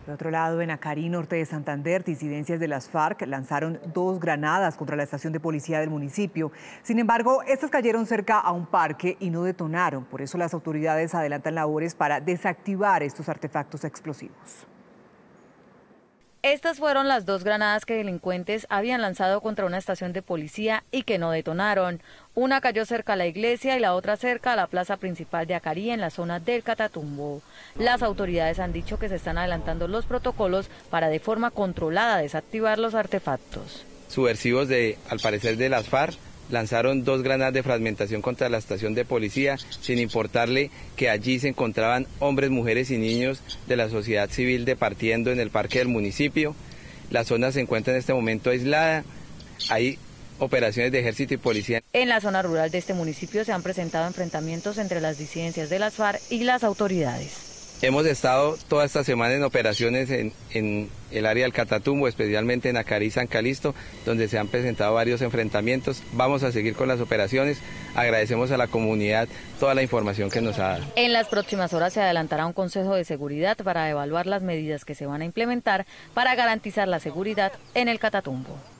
Por otro lado, en Acarí, norte de Santander, disidencias de las FARC lanzaron 2 granadas contra la estación de policía del municipio. Sin embargo, estas cayeron cerca a un parque y no detonaron. Por eso las autoridades adelantan labores para desactivar estos artefactos explosivos. Estas fueron las 2 granadas que delincuentes habían lanzado contra una estación de policía y que no detonaron. Una cayó cerca a la iglesia y la otra cerca a la plaza principal de Acarí, en la zona del Catatumbo. Las autoridades han dicho que se están adelantando los protocolos para de forma controlada desactivar los artefactos. Subversivos al parecer de las FARC lanzaron 2 granadas de fragmentación contra la estación de policía, sin importarle que allí se encontraban hombres, mujeres y niños de la sociedad civil departiendo en el parque del municipio. La zona se encuentra en este momento aislada. Hay operaciones de ejército y policía. En la zona rural de este municipio se han presentado enfrentamientos entre las disidencias de las FARC y las autoridades. Hemos estado toda esta semana en operaciones en el área del Catatumbo, especialmente en Acarí y San Calixto, donde se han presentado varios enfrentamientos. Vamos a seguir con las operaciones. Agradecemos a la comunidad toda la información que nos ha dado. En las próximas horas se adelantará un consejo de seguridad para evaluar las medidas que se van a implementar para garantizar la seguridad en el Catatumbo.